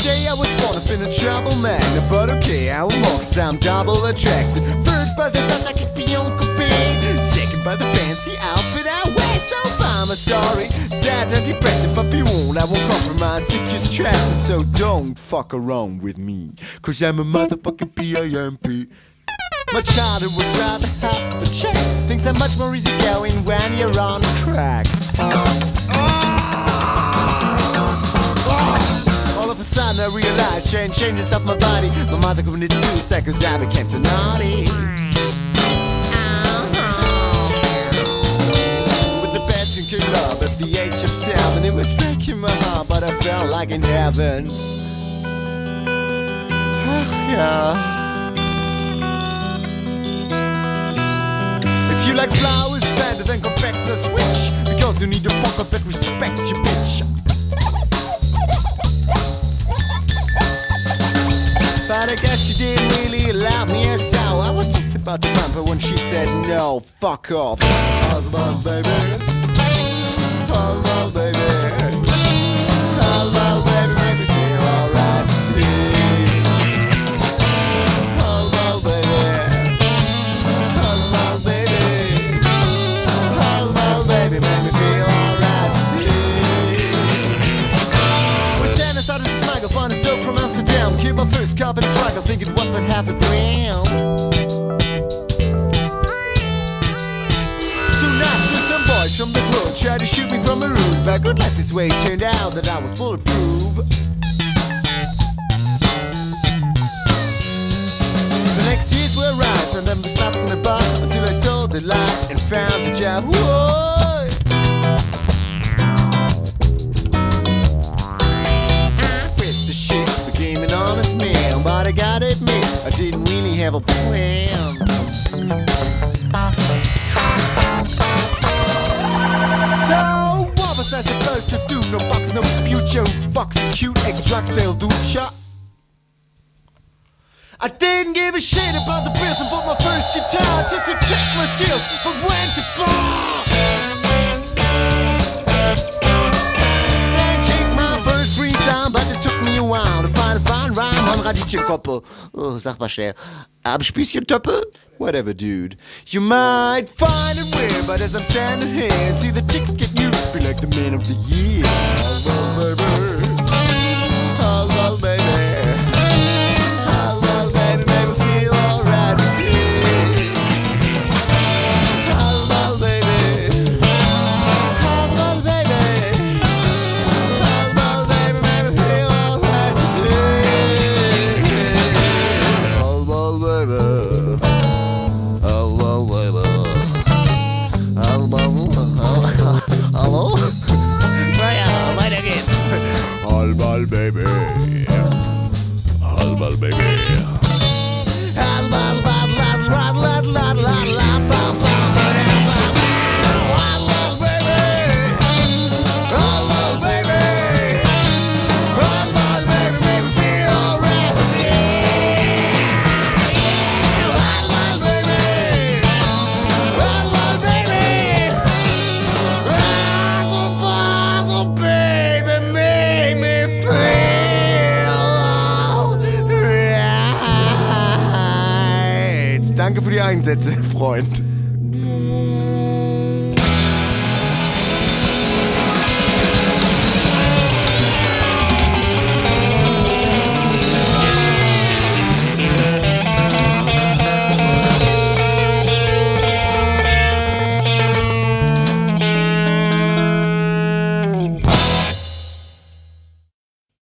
day I was born, I've been a trouble man. But okay, I will walk, cause I'm double attracted. First by the thought I could be Uncle Ben. Second by the fancy outfit I wear. So far my story, sad and depressing, but be warned, I won't compromise if you're stressing. So don't fuck around with me, cause I'm a motherfucking P.I.M.P. My childhood was rather hot, but check, things are much more easy going when you're on track. All of a sudden I realized changes of my body. My mother committed suicide cause I became so naughty. With the bad drinking love at the age of 7, it was breaking my heart, but I felt like in heaven. Yeah. If you like flowers better than confects a switch, because you need a fucker that respects you, bitch. But I guess she didn't really allow me, so I was just about to bump her when she said no, fuck off. Husband, baby. Husband, baby. Husband, baby, make me feel alright today. Husband, baby. Husband, baby. Husband, baby, make me feel alright today. But then I started to smuggle fun and stuff from Amsterdam. Keep my first cup and struggle, think it was but half a gram. Soon after, some boys from the hood tried to shoot me from a roof. But good luck this way, it turned out that I was bulletproof. The next years were I spent them the slots in the bar until I saw the light and found the job. Whoa! I quit the shit, became an honest man, but I gotta admit, I didn't really have a plan. So, what was I supposed to do? No box, no future, fucks a cute ex-drug sale dude shot. I didn't give a shit about the bills and bought my first guitar just to check my skills, but went too far. Then kicked my first freestyle, but it took me a while to find a fine rhyme on Radieschen Koppel. Oh, sag mal schnell. Abspießchen Töppe? Whatever, dude. You might find it weird, but as I'm standing here and see the chicks get you, feel like the man of the year. Hello, baby. Hello, baby. Halbal baby, halbal baby, halbal bad lad lad lad lad lad lad bam bam bam bam. Halbal baby, halbal baby, halbal baby, make me feel alright. Halbal baby, halbal baby, halbal baby, make me. Danke für die Einsätze, Freund.